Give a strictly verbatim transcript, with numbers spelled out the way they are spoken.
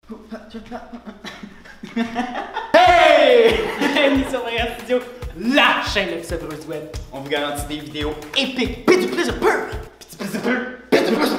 Hey! Bienvenue sur Merguez Studio, la chaîne la plus sabreuse du web. On vous garantit des vidéos épiques, pis du plaisir pur! Pis du plaisir pur! Pis du plaisir